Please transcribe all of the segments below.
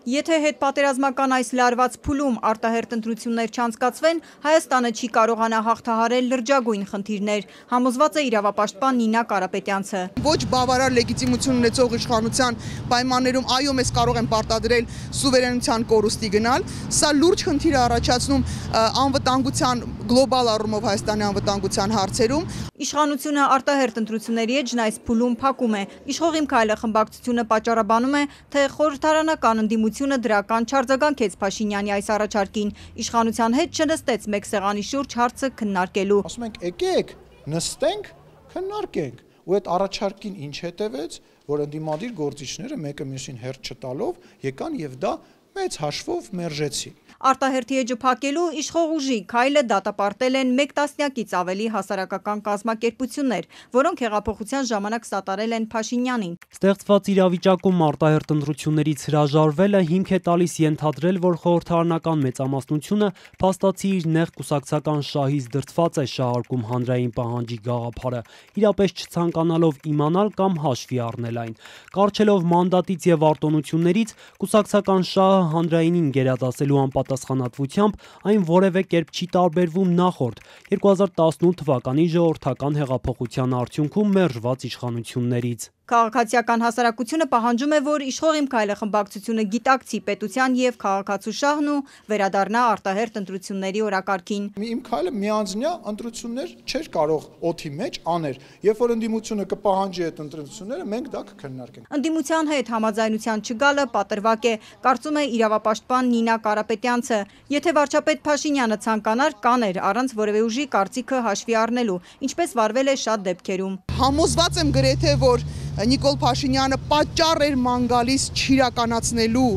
Եթե հետպատերազմական այս լարված փուլում արտահերտ ընտրություններ չանցկացվեն, Հայաստանը չի կարողանա հաղթահարել լրջագույն խնդիրներ, համոզված է իրավապաշտպան Նինա Կարապետյանցը։ Ոչ բավարար լեգիտիմություն ունեցող իշխանության պայմաններում այո մեզ կարող են պարտադրել սուվերենության կորուստի գնալ, սա լուրջ խնդիր է առաջացնում անվտանգության գլոբալ առումով Հայաստանի անվտանգության հարցերում։ Իշխանությունը արտահերտ ընտրությունների էջն այս փուլում փակում է։ Իշխող Իմ քայլը խմբակցությունը պատճառաբանում է, թե խորհրդարանական ընդդիմությունը դրական չարձագանքեց Փաշինյանի այս առաջարկին։ Իշխանության հետ չնստեց մեկ սեղանի շուրջ հարցը քննարկելու։ Ասում ենք եկեք, նստենք, քննարկենք։ Ու այդ առաջարկին ինչ հետևեց, որ ընդդիմադիր գործիչները մեկը մյուսին հերթ չտալով եկան եւ դա մեծ հաշվով մերժեցին։ Արտահերթի էջը փակելու իշխող ուժի քայլը դատապարտել են 1 տասնյակից ավելի հասարակական կազմակերպություններ, որոնք հեղափոխության ժամանակ սատարել են Փաշինյանին։ Ստեղծված իրավիճակում արտահերթ ընտրություններից հրաժարվելը հիմք է տալիս ենթադրել, որ խորհրդարանական մեծամասնությունը փաստացի իր նեղ կուսակցական շահից դրդված է շահարկում հանրային պահանջի գաղափարը, իրապես չցանկանալով իմանալ կամ հաշվի առնել այն։ Կառչելով մանդատից եւ արտոնություններից, կուսակցական շահը հանրայինին գերադասելու պատասխանատվությամբ այն որևէ կերպ չի տարբերվում նախորդ 2018 թվականի ժողովրդական հեղափոխության արդյունքում մերժված իշխանություններից։ Քաղաքացիական հասարակությունը պահանջում է, որ իշխող Իմ քայլը խմբակցությունը գիտակցի պետության եւ քաղաքացու շահն ու վերադառնա արտահերթ ընտրությունների օրակարգին։ Իմ քայլը միանձնյա ընտրություններ չէր կարող օդի մեջ անել, երբ որ ընդդիմությունը կպահանջի այդ ընտրությունները, մենք դա կքննարկենք։ Ընդդիմության հետ համաձայնության չգալը պատրվակ է, կարծում է իրավապաշտպան Նինա Կարապետյանցը։ Եթե վարչապետ Փաշինյանը ցանկանար, կաներ առանց որևէ ուժի կարծիքը հաշվի առնելու, ինչպես վարվել է շատ դեպքերում։ Համոզված եմ գրեթե, որ Նիկոլ Փաշինյանը պատճառ էր ման գալիս չիրականացնելու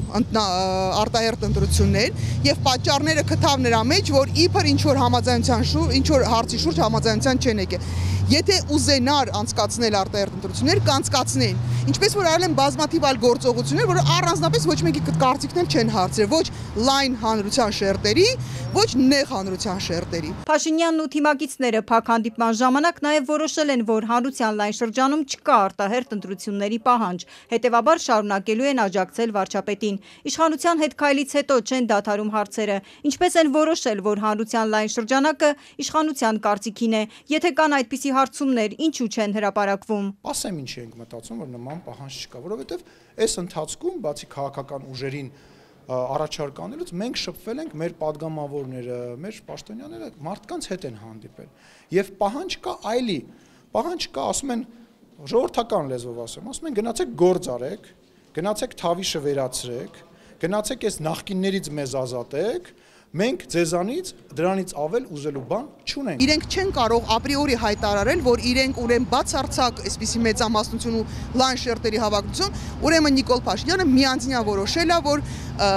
արտահերթ ընտրություններ եւ պատճառները գտավ նրա մեջ, որ իբր ինչ որ համաձայնության շուրջ, ինչ որ հարցի շուրջ համաձայնության չեն եկել։ Եթե ուզենար անցկացնել արտահերթ ընտրություններ, կանցկացնեն։ Ինչպես որ արել են բազմաթիվ այլ գործողություններ, որ առանձնապես ոչ մեկի կարծիքներ չեն հարցրել, ոչ լայն հանրության շերտերի, ոչ նեղ հանրության շերտերի։ Փաշինյանն ու թիմակիցները փակ հանդիպման ժամանակ նաև որոշել են, որ հանրության լայն շրջանում չկա արտահերթ ընտրությունների պահանջ, հետևաբար շարունակելու են աջակցել վարչապետին։ Իշխանության հետ քայլից հետո չեն դադարում հարցերը, ինչպես են որոշել, որ հանրության լայն շրջանակը իշխանության կարծիքին է, եթե կան այդպիսի հարցումներ, ինչու չեն հրապարակվում։ Ասեմ ինչի ենք մտածում, որ նման պահանջ չկա, որովհետև այս ընթացքում բացի քաղաքական ուժերին առաջարկ անելուց մենք շփվել ենք մեր падգամավորները, մեր պաշտոնյաները մարդկանց հետ են հանդիպել եւ պահանջ կա այլի, պահանջ կա, ասում են ժողովրդական լեզվով ասում են գնացեք գործ արեք, գնացեք թավիշը վերացրեք, գնացեք այս նախկիններից մեզ ազատեք, մենք ձեզանից դրանից ավել ուզելու բան չունենք։ Իրենք չեն կարող ապրիորի հայտարարել, որ իրենք ուրեմն բացարձակ այսպիսի մեծամասնություն ու լայն շերտերի հավաքություն, ուրեմն Նիկոլ Փաշինյանը միանձնյա որոշել է, որ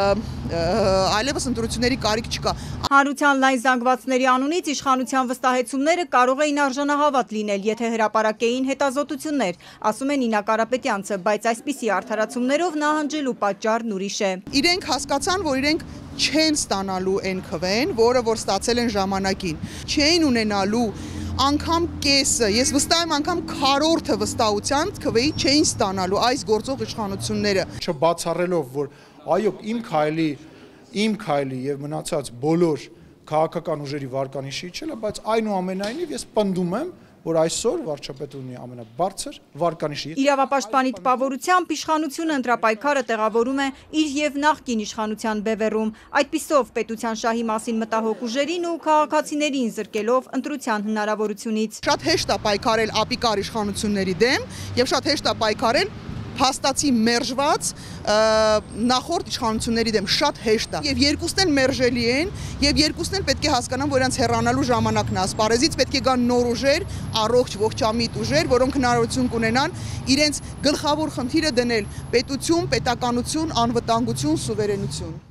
այլևս ընտրությունների կարիք չկա։ Հանրության լայն զանգվածների անունից իշխանության վստահեցումները կարող էին արժանահավատ լինել, եթե հրապարակեին հետազոտություններ, ասում է Նինա Կարապետյանցը, բայց այսպիսի արդարացումներով նահանջելու պատճառն ուրիշ է։ Իրենք հասկացան, որ իրենք չեն ստանալու NKV-ն, որը որ ստացել են ժամանակին, չեն ունենալու անգամ կեսը, ես վստահ եմ անգամ քառորդը վստահության KV-ի չեն ստանալու այս գործող իշխանությունները։ Չբացառելով, որ այո, իմ քայլի եւ մնացած բոլոր քաղաքական ուժերի վարկանիշի չէ, բայց այնուամենայնիվ ես պնդում եմ, որ այսօր վարչապետը ունի ամենաբարձր վարկանիշը։ Իրավապաշտպանի տպավորությամբ իշխանությունը ընտրապայքարը տեղավորում է իր եւ նախկին իշխանության բևեռում, այդպիսով պետության շահի մասին մտահոգ ուժերին ու քաղաքացիներին զրկելով ընտրության հնարավորությունից։ Շատ հեշտ է պայքարել ապիկար իշխանությունների դեմ եւ շատ հեշտ է պայքարել փաստացի մերժված նախորդ իշխանությունների դեմ, շատ հեշտ է։ Եվ երկուսն էլ մերժելի են, եւ երկուսն էլ պետք է հասկանան, որ իրանց հեռանալու ժամանակն է։ Ասպարեզից պետք է գան նոր ուժեր, առողջ ողջամիտ ուժեր, որոնք հնարավորություն կունենան իրենց գլխավոր խնդիրը դնել պետություն, պետականություն, անվտանգություն, սուվերենություն։